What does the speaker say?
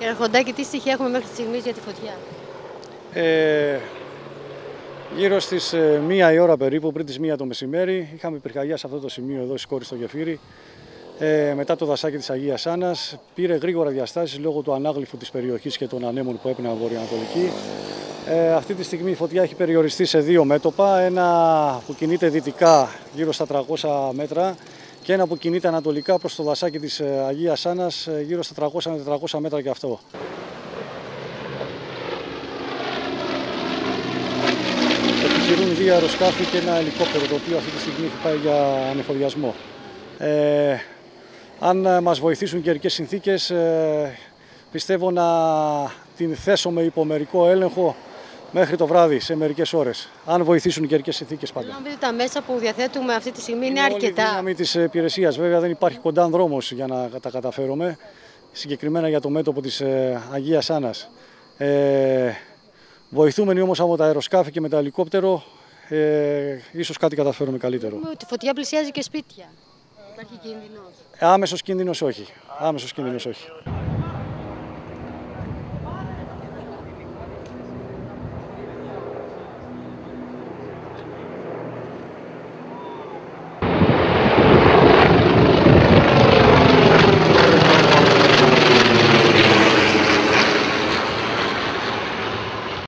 Κύριε Αρχοντάκη, τι στοιχεία έχουμε μέχρι στιγμής για τη φωτιά? Γύρω στις 1 η ώρα περίπου, πριν τις 1 το μεσημέρι, είχαμε πυρκαγιά σε αυτό το σημείο εδώ, στις Κόρης στο Γεφύρι. Μετά το δασάκι της Αγίας Άννας, πήρε γρήγορα διαστάσεις λόγω του ανάγλυφου της περιοχής και των ανέμων που έπαιρναν βορειοανατολική. Αυτή τη στιγμή η φωτιά έχει περιοριστεί σε 2 μέτωπα, ένα που κινείται δυτικά γύρω στα 300 μέτρα και ένα που κινείται ανατολικά προς το δασάκι της Αγίας Άννας γύρω στα 300 με 400 μέτρα και αυτό. Επιχειρούν 2 αεροσκάφη και ένα ελικόπτερο, το οποίο αυτή τη στιγμή έχει πάει για ανεφοδιασμό. Αν μας βοηθήσουν οι καιρικές συνθήκες, πιστεύω να την θέσω με υπομερικό έλεγχο μέχρι το βράδυ, σε μερικές ώρες. Αν βοηθήσουν οι καιρικές συνθήκες πάντα. Νομίζω τα μέσα που διαθέτουμε αυτή τη στιγμή είναι αρκετά. Είναι όλη η δύναμη της υπηρεσίας. Βέβαια δεν υπάρχει κοντά δρόμος για να τα καταφέρουμε, συγκεκριμένα για το μέτωπο της Αγίας Άννας. Βοηθούμενοι όμως από τα αεροσκάφη και με το ελικόπτερο, ίσως κάτι καταφέρουμε καλύτερο. Ότι η φωτιά πλησιάζει και σπίτια. Υπάρχει κίνδυνος? Άμεσος κίνδυνος όχι. Άμεσος κίνδυνος όχι.